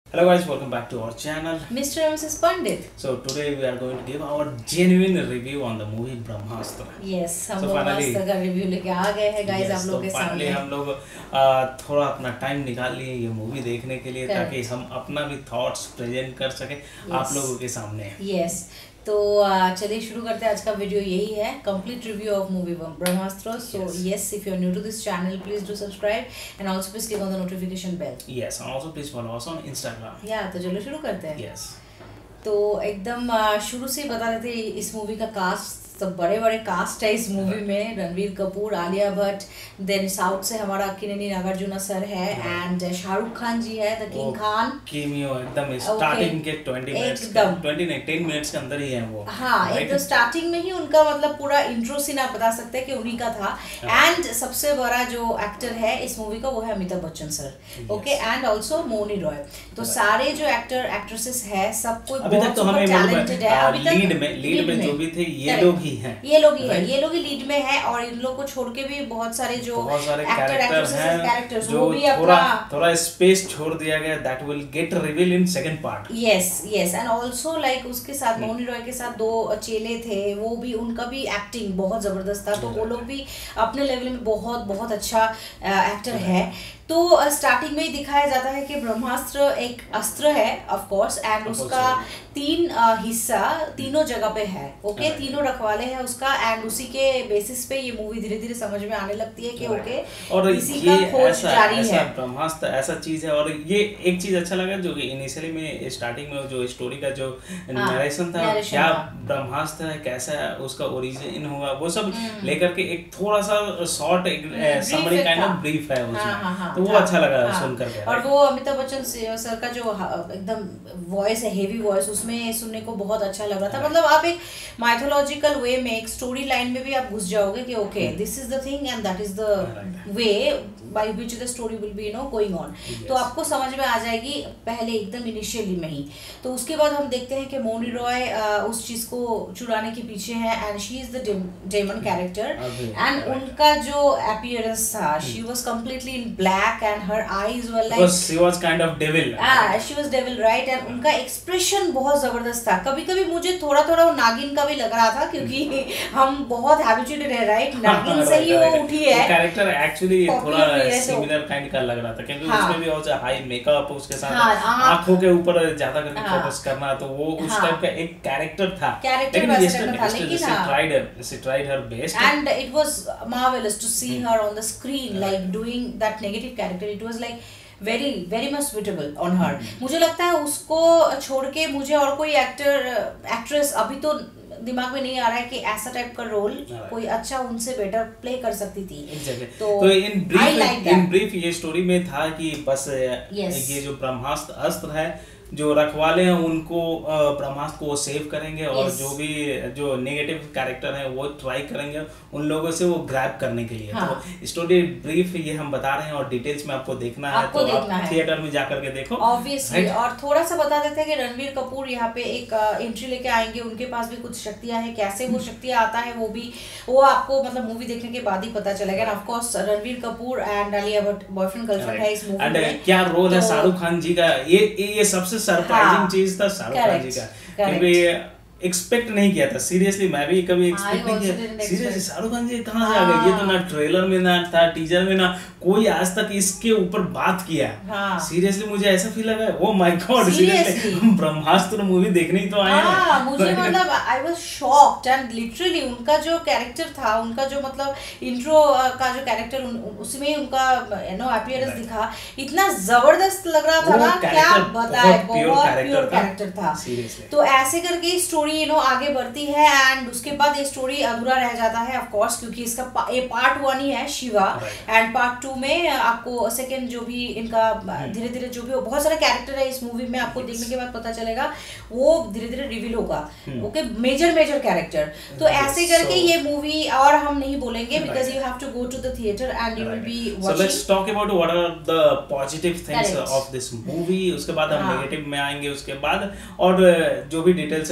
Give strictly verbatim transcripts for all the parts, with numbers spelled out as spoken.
Hello guys, welcome back to our channel, Mister and Missus Pandit. So today we are going to give our genuine review on the movie Brahmastra. Yes, हम so लोग ब्रह्मास्त्र का review लेके आ गए हैं guys आप लोगों के सामने। हम लोग uh, थोड़ा अपना टाइम निकाल लिए ये मूवी देखने के लिए Correct. ताकि हम अपना भी थॉट्स प्रेजेंट कर सके yes. आप लोगों के सामने। Yes. तो चलिए शुरू करते हैं। आज का वीडियो यही है, complete review of movie Brahmastra. So yes, if you are new to this channel please do subscribe and also please click on the notification bell. Yes, and also please follow us on Instagram. या तो चलो शुरू करते हैं। Yes, तो एकदम शुरू से बता देते इस मूवी का कास्ट। तो बड़े बड़े कास्ट है इस मूवी में, रणवीर कपूर, आलिया भट्ट, देन साउथ से हमारा किनेनी नागार्जुना सर है एंड शाहरुख खान जी है, द किंग खान। कीमियो एकदम स्टार्टिंग के ट्वेंटी मिनट्स एकदम ट्वेंटी नहीं टेन मिनट्स के अंदर ही है वो। हाँ, एक तो स्टार्टिंग में ही उनका मतलब पूरा इंट्रो सीन आप बता सकते हैं कि उन्हीं का था। एंड सबसे बड़ा जो एक्टर है इस मूवी का वो है Amitabh Bachchan sir. Okay, and also Mouni Roy. तो सारे जो एक्टर एक्ट्रेसेस है सब कोई बहुत सुपर टैलेंटेड है। अभी तक लीड में लीड में जो भी थे ये लोग ही हैं, ये लोग ही है, ये लोग ही लीड में है। और इन लोग को छोड़ के भी बहुत सारे जो बहुत सारे एक्टर कैरेक्टर्स हैं कैरेक्टर्स जो वो भी थोड़ा अपना थोड़ा स्पेस छोड़ दिया गया, that will get reveal in second part. Yes yes, and also like उसके साथ मौनी रॉय के साथ दो चेले थे, वो भी उनका भी एक्टिंग बहुत जबरदस्त था। तो वो लोग भी अपने लेवल में बहुत बहुत अच्छा एक्टर है। तो स्टार्टिंग में ही दिखाया जाता है कि ब्रह्मास्त्र एक अस्त्र है ऑफ कोर्स, एंड उसका तीन हिस्सा तीनों जगह पे है। Okay okay? तीनों रखवाले हैं उसका, एंड उसी के बेसिस पे ये मूवी धीरे धीरे समझ में आने लगती है कि ओके okay, और इसी ये का खोज ऐसा, जारी ऐसा है। ब्रह्मास्त्र ऐसा चीज है। और ये एक चीज अच्छा लगा जो कि इनिशियली में स्टार्टिंग में जो स्टोरी का जो नरेशन था, क्या ब्रह्मास्त्र है, कैसा है, उसका ओरिजिन हुआ, वो सब लेकर के एक थोड़ा सा short summary kind of brief है उसमें। तो वो अच्छा लगा सुनकर। और वो अमिताभ बच्चन सर का जो एकदम वॉइस है, हेवी वॉइस, उसमें सुनने को बहुत अच्छा लग रहा था। मतलब आप एक माइथोलॉजिकल वे में, एक स्टोरी लाइन में भी आप घुस जाओगे कि okay this is the thing and that is the way by which the story will be you know going on. तो आपको समझ में आ जाएगी पहले एकदम इनिशियली में ही। तो उसके बाद हम देखते हैं कि मौनी रॉय उस चीज को चुराने के पीछे है and she is the demon character. And उनका जो अपीयरेंस था, she was completely in black and her eyes were like she was kind of devil. ah she was devil right, and उनका एक्सप्रेशन बहुत जबरदस्त था। कभी कभी मुझे थोड़ा थोड़ा वो नागिन का भी लग रहा था, क्योंकि हम बहुत हैबिचुएटेड है राइट, नागिन से ही वो उठी है। कैरेक्टर एक्चुअली थोड़ा सिमिलर काइंड का लग रहा था, क्योंकि उसमें भी बहुत हाई मेकअप, उसके साथ आंखों के ऊपर ज्यादा करके फोकस करना, तो वो उस टाइप का एक कैरेक्टर था। लेकिन she tried her she tried her best and it was marvelous to see her on the screen like doing that negative character. It was like very very much suitable on her. मुझे लगता है उसको छोड़ के मुझे और कोई actor actress अभी तो दिमाग में नहीं आ रहा है कि ऐसा टाइप का रोल कोई अच्छा उनसे बेटर प्ले कर सकती थी। exactly. तो, तो इन ब्रीफ इन ब्रीफ ये स्टोरी में था कि बस yes. ये जो ब्रह्मास्त्र अस्त्र है, जो रखवाले हैं उनको ब्रह्मास्त्र को सेव करेंगे और yes. जो भी जो नेगेटिव कैरेक्टर हैं वो ट्राई करेंगे उन लोगों से वो ग्रैब करने के लिए। हाँ. तो स्टोरी ब्रीफ ये हम बता रहे हैं और डिटेल्स में आपको देखना है तो आप थिएटर में जाकर के देखो ऑब्वियसली। और थोड़ा सा बता देते हैं कि रणवीर कपूर यहाँ पे एक एंट्री लेके आएंगे, उनके पास भी कुछ शक्तियां हैं। कैसे वो शक्तियां आता है वो भी वो आपको मतलब मूवी देखने के बाद ही पता चलेगा। And of course Ranbir Kapoor and Alia Bhatt boyfriend girlfriend है इस मूवी में। क्या रोल है शाहरुख खान जी का, ये ये सबसे सरप्राइजिंग चीज था शाहरुख खान जी का, क्योंकि एक्सपेक्ट नहीं किया था। सीरियसली मैं भी कभी एक्सपेक्ट नहीं किया। सीरियसली शाहरुख खान जी कहाँ से आ गए? ये तो ना ट्रेलर में ना था, टीजर में ना कोई आज तक इसके ऊपर बात किया। सीरियसली मुझे ऐसा फील लगा, ओ माय गॉड, सीरियसली हम ब्रह्मास्त्र मूवी देखने ही तो आए हैं। मुझे मतलब I was shocked and literally उनका जो कैरेक्टर था, उनका जो मतलब इंट्रो का जो कैरेक्टर उसमें उनका यू नो अपीयरेंस दिखा, इतना जबरदस्त लग रहा था ना, क्या बताए, बहुत प्योर कैरेक्टर था। तो ऐसे करके स्टोरी यू नो आगे बढ़ती है एंड उसके बाद ये स्टोरी अधूरा रह जाता है ऑफ कोर्स, क्योंकि इसका ये पार्ट वन ही है शिवा एंड पार्ट टू में आपको सेकंड जो भी इनका धीरे धीरे जो भी बहुत सारे कैरेक्टर है इस मूवी में आपको देखने के बाद पता चलेगा, वो धीरे धीरे रिवील होगा। Okay, major major character. तो ऐसे करके ये मूवी और हम नहीं बोलेंगे because you have to go to the theatre and you will be watching. So let's talk about what are the positive things of this movie, उसके बाद हम नेगेटिव में आएंगे उसके बाद, और जो भी डिटेल्स है वो शेयर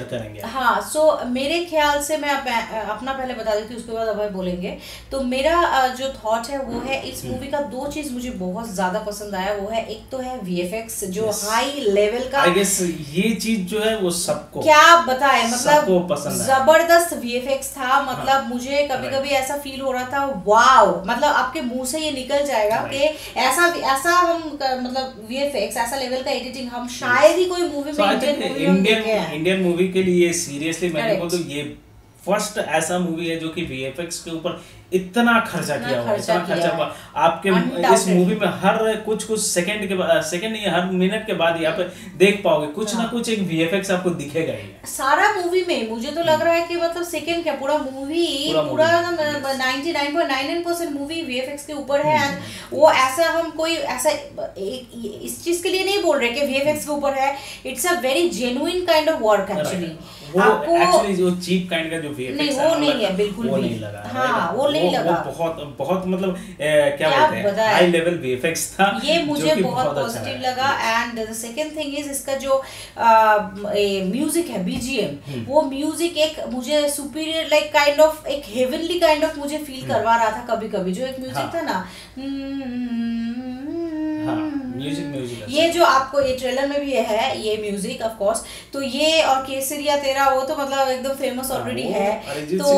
करेंगे। हाँ, सो so, मेरे ख्याल से मैं अपना पहले बता देती हूँ, उसके बाद अभय बोलेंगे। तो मेरा जो थॉट है वो है, इस मूवी का दो चीज मुझे बहुत ज्यादा पसंद आया, वो है एक तो है वीएफएक्स जो yes. हाई लेवल का। आई गेस ये चीज जो है वो सबको क्या बताए, मतलब पसंद जबरदस्त वीएफएक्स था। मतलब हाँ, मुझे कभी कभी ऐसा फील हो रहा था, वाओ, मतलब आपके मुंह से ये निकल जाएगा कि ऐसा ऐसा हम मतलब वीएफएक्स, ऐसा लेवल का एडिटिंग हम शायद ही कोई मूवी में, इंडियन इंडियन मूवी के लिए सीरियसली मैंने बोल तो ये फर्स्ट ऐसा मूवी है जो कि वीएफएक्स के ऊपर इतना खर्चा किया हुआ है, इतना खर्चा हुआ आपके इस मूवी में हर कुछ कुछ सेकंड के बाद, सेकंड नहीं हर मिनट के बाद यहाँ पे देख पाओगे कुछ हाँ। ना कुछ एक वीएफएक्स आपको दिखेगा ही सारा मूवी में। मुझे तो लग रहा है कि मतलब सेकंड क्या पूरा मूवी पूरा ninety nine point nine nine percent movie VFX के ऊपर है। एंड वो ऐसा हम कोई ऐसा इस चीज के लिए नहीं बोल रहे कि वीएफएक्स के ऊपर है, it's a very genuine kind of work actually. वो एक्चुअली जो चीप काइंड का जो वीएफएक्स है वो नहीं है, बिल्कुल वो भी नहीं लगा। हाँ, वो नहीं लगा, वो बहुत बहुत मतलब क्या बोलते हैं हाई लेवल वीएफएक्स था, ये मुझे बहुत पॉजिटिव लगा। And the second thing is इसका जो म्यूजिक है बीजीएम, वो म्यूजिक एक मुझे सुपीरियर लाइक काइंड ऑफ एक हेवनली काइंड ऑफ मुझे फील करवा रहा था कभी कभी। जो एक म्यूजिक था ना, म्यूजिक म्यूजिक ये जो आपको ये ट्रेलर में भी है ये म्यूजिक ऑफ कोर्स, तो ये और केसरिया तेरा वो तो मतलब एकदम फेमस ऑलरेडी है, तो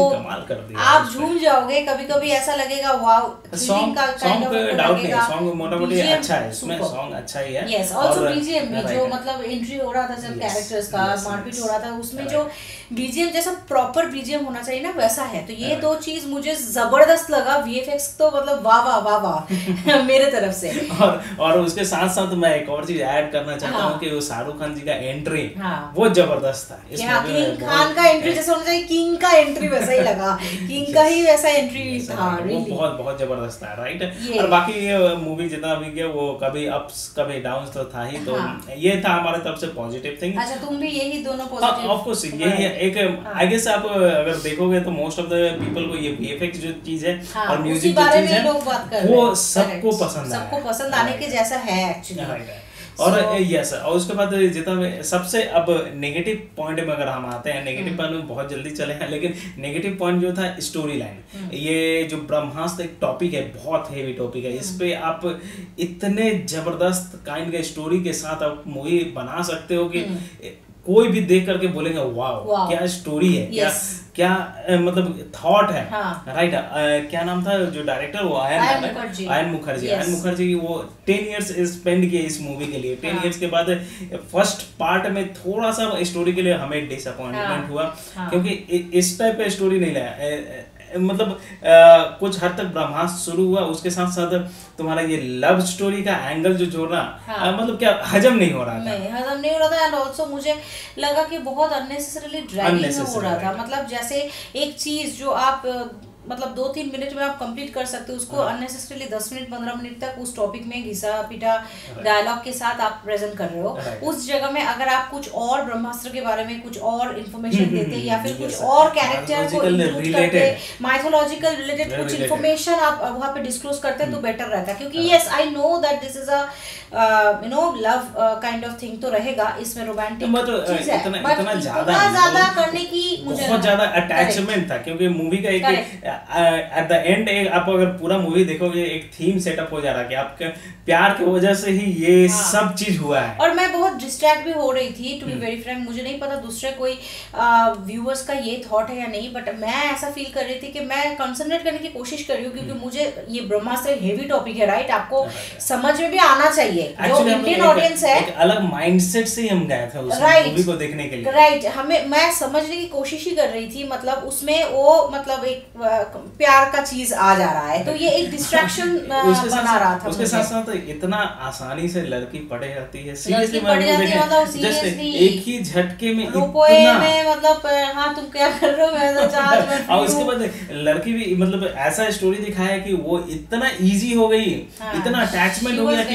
आप झूम जाओगे। कभी कभी ऐसा लगेगा वाओ, सॉन्ग का काइंड ऑफ डाउट नहीं है, सॉन्ग मोटा-मोटी अच्छा है, इसमें सॉन्ग अच्छा ही है। यस, आल्सो बीजीएम भी जो मतलब एंट्री हो रहा था जब कैरेक्टर्स का मारपीट हो रहा था, उसमें जो बीजीएम जैसा प्रॉपर बीजीएम होना चाहिए ना वैसा है। तो ये दो चीज मुझे जबरदस्त लगा। वीएफएक्स तो मतलब वाह वाह वाह वाह मेरे तरफ से। और और उसके साथ साथ मैं एक और चीज ऐड करना चाहता हूँ कि वो शाहरुख खान जी का एंट्री वो जबरदस्त था। इस किंग खान का एंट्री जैसे होना चाहिए, किंग का एंट्री वैसा ही लगा, किंग का ही वैसा एंट्री था। वो बहुत बहुत जबरदस्त था, राइट। और बाकी ये मूवी जितना भी गया वो कभी अप्स कभी डाउन्स तो था ही, तो ये था हमारे तरफ से पॉजिटिव थिंग। अच्छा, तुम भी यही दोनों पॉजिटिव? ऑफ कोर्स यही एक आई गेस आप अगर देखोगे तो मोस्ट ऑफ द पीपल को ये वीएफएक्स जो चीज है और म्यूजिक जो चीज है वो सबको पसंद सबको पसंद आने के जैसा है एक्चुअली। और यस so, और उसके बाद जितना सबसे अब नेगेटिव पॉइंट में अगर हम आते हैं, नेगेटिव पॉइंट में बहुत जल्दी चले हैं, लेकिन नेगेटिव पॉइंट जो था स्टोरी लाइन। ये जो ब्रह्मास्त्र एक टॉपिक है, बहुत हेवी टॉपिक है, इस पे आप इतने जबरदस्त काइंड का स्टोरी के साथ आप मूवी बना सकते हो कि कोई भी देख करके बोलेगा वाओ क्या स्टोरी है, क्या क्या मतलब थॉट है, राइट। क्या नाम था जो डायरेक्टर, वो आयन मुखर्जी आयन मुखर्जी आयन मुखर्जी वो टेन इयर्स स्पेंड किए इस मूवी के लिए। टेन इयर्स के बाद फर्स्ट पार्ट में थोड़ा सा स्टोरी के लिए हमें डिसअपॉइंटमेंट हुआ, क्योंकि इस टाइप का स्टोरी नहीं लाया। मतलब आ, कुछ हद तक ब्रह्मास्त्र शुरू हुआ, उसके साथ साथ तुम्हारा ये लव स्टोरी का एंगल जो जोड़ना हाँ। मतलब क्या हजम नहीं हो रहा था, नहीं हजम नहीं हो रहा था। एंड ऑल्सो मुझे लगा कि बहुत अननेसेसरली ड्रैगिंग हो रहा था। मतलब जैसे एक चीज जो आप मतलब दो तीन मिनट में आप कंप्लीट कर सकते हो, उसको अननेसेसरली दस मिनट पंद्रह मिनट तक उस टॉपिक में घिसा पिटा डायलॉग के साथ आप प्रेजेंट कर रहे हो। उस जगह में अगर आप कुछ और ब्रह्मास्त्र के बारे में कुछ और इन्फॉर्मेशन देते या फिर कुछ और कैरेक्टर को इंक्लूड करते, माइथोलॉजिकल रिलेटेड कुछ इन्फॉर्मेशन आप वहाँ पे डिस्क्लोज करते तो बेटर रहता, क्योंकि yes I know that this is a you know love kind of thing तो रहेगा इसमें, रोमांटिक चीज है, इतना इतना ज्यादा ज्यादा करने की मुझे बहुत ज्यादा अटैचमेंट था, क्योंकि मूवी का एक एट द एंड आप अगर पूरा मूवी देखोगे एक थीम सेटअप हो जा रहा है कि आपके प्यार की वजह से ही ये हाँ। सब चीज हुआ है। और मैं बहुत डिस्ट्रैक्ट भी हो रही थी टू बी वेरी फ्रैंक। मुझे नहीं पता दूसरे कोई व्यूअर्स का ये थॉट है या नहीं, बट मैं ऐसा फील कर रही थी कि मैं कंसंट्रेट करने की कोशिश कर रही हूँ, क्योंकि मुझे ये ब्रह्मास्त्र हेवी टॉपिक है, राइट, आपको समझ में भी आना चाहिए। जो इंडियन ऑडियंस है एक अलग माइंडसेट से हम गए थे उस मूवी को देखने के लिए, राइट। हमें मैं समझने की कोशिश ही कर रही थी, मतलब उसमें वो मतलब एक प्यार का चीज आ जा रहा है, तो ये एक डिस्ट्रैक्शन बना रहा था। उसके साथ साथ इतना आसानी से लड़की पढ़े जाती है, सीरियसली मतलब जस्ट एक ही झटके में इतना में मतलब हाँ तुम क्या कर रहे हो मैं तो चार्ज में। और उसके बाद लड़की भी मतलब ऐसा स्टोरी दिखाया कि वो इतना इजी हो गई, इतना अटैचमेंट हो गया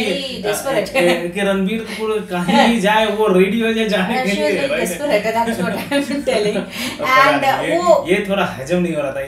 कि कि रणबीर कपूर कहीं भी जाए वो रेडी हो जाए जाने के लिए, एंड वो ये थोड़ा हजम नहीं हो रहा था, इतना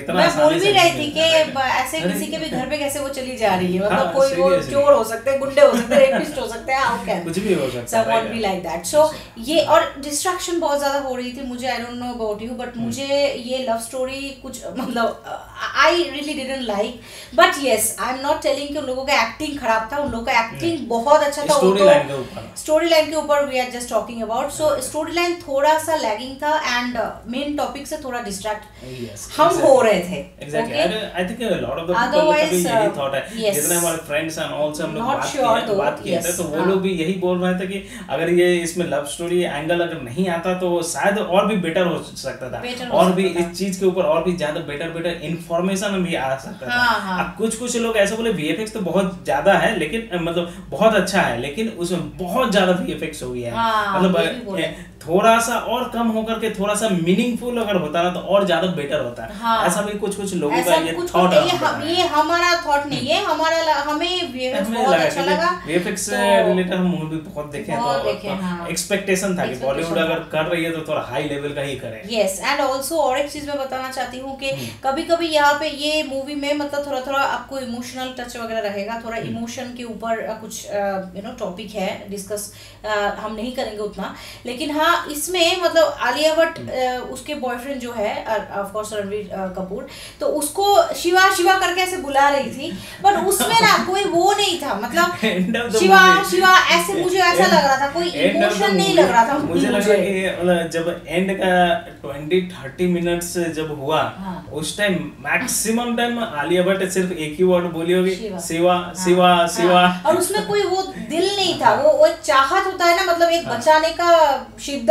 बोल भी रही थी कि ऐसे किसी के भी घर पे कैसे वो चली जा रही है, मतलब कोई वो चोर हो सकते हैं, गुंडे हो सकते हैं, रेपिस्ट हो सकते हैं, हाउ कैन कुछ भी हो सकता है, someone be like that. So ये और डिस्ट्रैक्शन बहुत ज्यादा हो रही थी मुझे, I don't know about you, but मुझे ये लव स्टोरी कुछ मतलब I really didn't like, but yes I am not telling कि उन लोगों का एक्टिंग खराब था, उन लोगों का एक्टिंग बहुत अच्छा था, स्टोरी लाइन के ऊपर स्टोरी लाइन के ऊपर we are just talking about. So story line थोड़ा सा लैगिंग था एंड मेन टॉपिक से थोड़ा डिस्ट्रैक्ट हम हो रहे थे। Exactly I think a lot of the people कभी यही थॉट है, जितने हमारे फ्रेंड्स एंड ऑल से हम लोग बात किए बात किए थे, तो वो लोग भी यही बोल रहे थे कि अगर ये इसमें लव स्टोरी एंगल अगर नहीं आता तो शायद और भी बेटर हो सकता था, और भी इस चीज के ऊपर और भी ज्यादा बेटर बेटर इंफॉर्मेशन भी आ सकता था। अब कुछ कुछ लोग ऐसे बोले वीएफएक्स तो बहुत ज्यादा है, लेकिन मतलब बहुत अच्छा है, लेकिन उसमें बहुत ज्यादा वीएफएक्स हो गया है, मतलब थोड़ा सा और कम होकर के थोड़ा सा मीनिंगफुल अगर होता ना तो और ज्यादा बेटर होता है। हाँ, ऐसा भी कुछ कुछ लोगों का ये थॉट है, ये, ये हमारा थॉट नहीं है, हमारा हमें वीएफएक्स बहुत अच्छा लगा, वीएफएक्स से रिलेटेड हम मूवी बहुत देखे तो एक्सपेक्टेशन था कि बॉलीवुड अगर कर रही है तो थोड़ा हाई लेवल का ही करे। यस एंड आल्सो और एक चीज मैं बताना चाहती हूँ कि कभी कभी यहाँ पे ये मूवी में मतलब थोड़ा थोड़ा आपको इमोशनल टच वगैरह रहेगा, थोड़ा इमोशन के ऊपर कुछ यू नो टॉपिक है डिस्कस हम नहीं करेंगे उतना, लेकिन हाँ इसमें मतलब आलिया भट्ट उसके बॉयफ्रेंड जो है ऑफ कोर्स रणवीर कपूर, तो उसको शिवा शिवा करके ऐसे बुला रही थी, बट उसमें ना कोई वो नहीं था, मतलब शिवा शिवा ऐसे मुझे ऐसा लग रहा था, कोई इमोशन नहीं लग रहा था मुझे। लग रहा है कि जब एंड का ट्वेंटी थर्टी मिनट्स जब हुआ, हाँ, उस time maximum time Alia Bhatt सिर्फ एक ही वर्ड बोली होगी, शिवा शिवा शिवा, और उसमें कोई वो दिल नहीं था, वो वो चाहत होता है ना, मतलब एक बचाने का शिद्दत,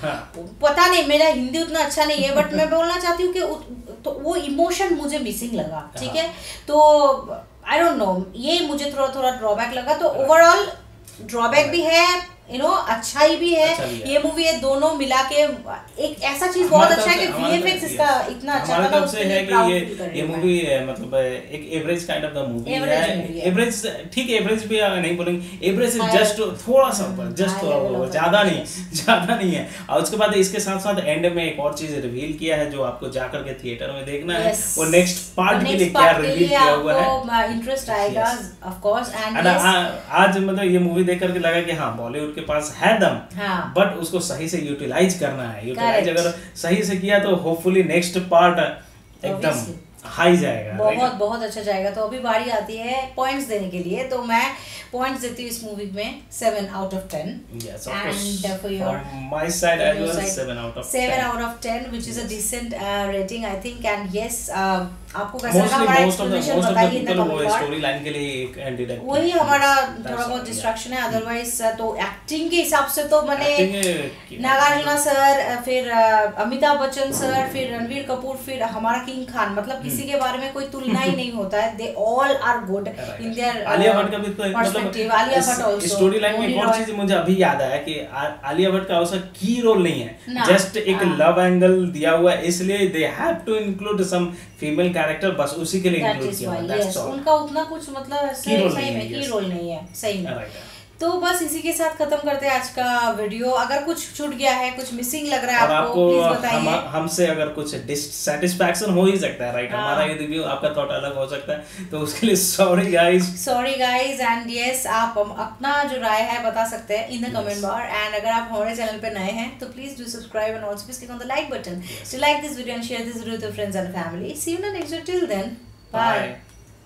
पता नहीं मेरा हिंदी उतना अच्छा नहीं है, बट मैं बोलना चाहती हूँ कि तो वो इमोशन मुझे मिसिंग लगा, ठीक है, तो आई डोंट नो ये मुझे थोड़ा थोड़ा ड्रॉबैक लगा, तो ओवरऑल ड्रॉबैक भी है यू नो अच्छाई भी है, अच्छा भी है। ये मूवी है दोनों मिला के एक ऐसा चीज बहुत अच्छा है कि वीएफएक्स इसका इतना अच्छा था, उससे है कि ये ये मूवी मतलब एक average kind of the movie है, एवरेज ठीक है, एवरेज भी नहीं बोलेंगे, एवरेज जस्ट थोड़ा सा ऊपर, जस्ट थोड़ा ऊपर, ज्यादा नहीं ज्यादा नहीं है। और उसके बाद इसके साथ साथ एंड में एक और चीज रिवील किया है जो आपको जाकर के थिएटर में देखना है, वो नेक्स्ट पार्ट के लिए क्या रिवील किया हुआ है, इंटरेस्ट आएगा ऑफ कोर्स। एंड आज मतलब ये मूवी देख करके लगा कि हाँ बॉलीवुड के पास है दम, हाँ, बट उसको सही से यूटिलाइज करना है, यूटिलाइज अगर सही से किया तो होपफुली नेक्स्ट पार्ट एकदम हाई जाएगा, बहुत बहुत अच्छा जाएगा। तो अभी बारी आती है पॉइंट्स देने के लिए, तो मैं पॉइंट्स देती हूँ इस मूवी में seven out of ten, and for your my side as well seven out of seven out of ten which is a decent rating I think. And yes आपको कैसा लगा हमारा एक्सप्लेनेशन बताइए in the comment box. Story line के लिए एक and वही हमारा थोड़ा बहुत डिस्ट्रैक्शन है, अदरवाइज तो एक्टिंग के हिसाब से तो मैंने नागार्जुना सर, फिर अमिताभ बच्चन सर, फिर रणवीर कपूर, फिर हमारा किंग खान, मतलब किसी के बारे में कोई तुलना ही नहीं होता है, they all are good in there. Alia Bhatt का भी तो मतलब Alia Bhatt also story line में एक और चीज मुझे अभी याद आया कि आलिया भट्ट का ऐसा की रोल नहीं है, जस्ट एक लव एंगल दिया हुआ है, इसलिए they have to include some female character, बस उसी के लिए इंक्लूड किया है, दैट्स ऑल। उनका उतना कुछ मतलब सही में की रोल नहीं है, सही में। तो बस इसी के साथ खत्म करते हैं आज का वीडियो। अगर कुछ छूट गया है, कुछ मिसिंग लग रहा है आपको, आपको प्लीज बताइए। हम, हमसे अगर कुछ डिससैटिस्फैक्शन हो ही सकता है, राइट, हमारा ये रिव्यू आपका थॉट अलग हो सकता है, तो उसके लिए sorry guys, sorry guys. And yes आप अपना जो राय है बता सकते हैं इन द कमेंट बार। एंड अगर आप हमारे चैनल पे नए हैं तो please do subscribe and also click on the like button to like this video and share this video with your friends and family. See you in the next video, till then bye.